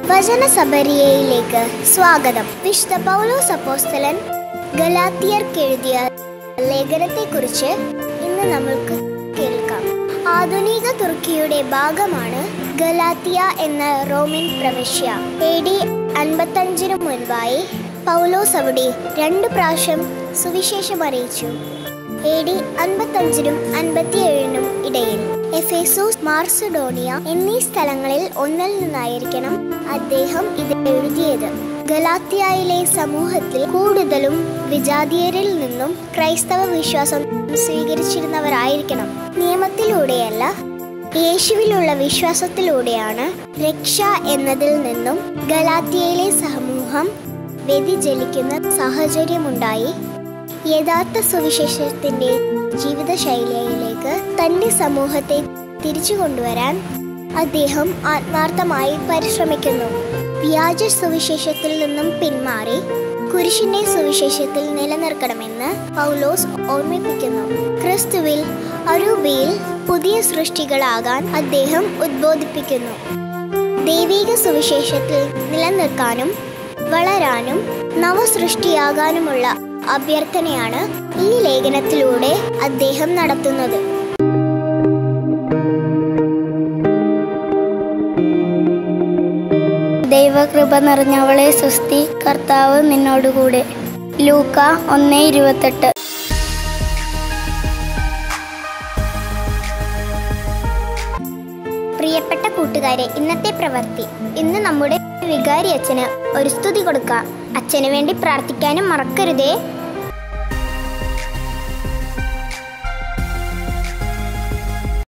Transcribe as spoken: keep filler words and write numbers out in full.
വചനസബരിയയിലേക്ക് സ്വാഗതം. വിശുദ്ധ പൗലോസ് അപ്പോസ്തലൻ ഗലാത്യർക്ക് എഴുതിയ ലേഖനത്തെക്കുറിച്ച് ഇന്ന് നമ്മൾക്ക് കേൾക്കാം. ആധുനിക തുർക്കിയുടെ ഭാഗമാണ് ഗലാത്തിയ എന്ന റോമൻ പ്രവിശ്യ. എ ഡി അൻപത്തഞ്ചിനു മുൻപായി പൗലോസ് അവിടെ രണ്ട് പ്രാവശ്യം സുവിശേഷം അറിയിച്ചു. എ ഡി അൻപത്തഞ്ചിനും അൻപത്തിയേഴിനും ഇടയിൽ എഫേസോസ്, മാർസഡോണിയ എന്നീ സ്ഥലങ്ങളിൽ ഒന്നിൽ നിന്നായിരിക്കണം അദ്ദേഹം ഇത് എഴുതിയത്. ഗലാത്യയിലെ സമൂഹത്തിൽ കൂടുതലും വിജാതീയരിൽ നിന്നും ക്രൈസ്തവ വിശ്വാസം സ്വീകരിച്ചിരുന്നവരായിരിക്കണം. നിയമത്തിലൂടെയല്ല, യേശുവിലുള്ള വിശ്വാസത്തിലൂടെയാണ് രക്ഷ എന്നതിൽ നിന്നും ഗലാത്യയിലെ സമൂഹം വ്യതിചലിക്കുന്ന സാഹചര്യമുണ്ടായി. യഥാർത്ഥ സുവിശേഷത്തിന്റെ ജീവിതശൈലിയിലേക്ക് തന്റെ സമൂഹത്തെ തിരിച്ചു കൊണ്ടുവരാൻ അദ്ദേഹം ആത്മാർത്ഥമായി പരിശ്രമിക്കുന്നു. വ്യാജ സുവിശേഷത്തിൽ നിന്നും പിന്മാറി കുരിശിന്റെ സുവിശേഷത്തിൽ നിലനിർത്തണമെന്ന് പൗലോസ് ഓർമ്മിപ്പിക്കുന്നു. ക്രിസ്തുവിൽ അരൂപിയിൽ പുതിയ സൃഷ്ടികളാകാൻ അദ്ദേഹം ഉദ്ബോധിപ്പിക്കുന്നു. ദൈവിക സുവിശേഷത്തിൽ നിലനിൽക്കാനും വളരാനും നവസൃഷ്ടിയാകാനുമുള്ള അഭ്യർത്ഥനയാണ് ഈ ലേഖനത്തിലൂടെ അദ്ദേഹം നടത്തുന്നത്. ദൈവകൃപ നിറഞ്ഞവളെ സ്വസ്തി, കർത്താവ് നിന്നോടുകൂടെ. ലൂക്ക ഒന്ന് ഇരുപത്തെട്ട്. പ്രിയപ്പെട്ട കൂട്ടുകാരെ, ഇന്നത്തെ പ്രവൃത്തി. ഇന്ന് നമ്മുടെ വികാരി അച്ഛന് ഒരു സ്തുതി കൊടുക്കാം. അച്ഛന് വേണ്ടി പ്രാർത്ഥിക്കാനും മറക്കരുതേ.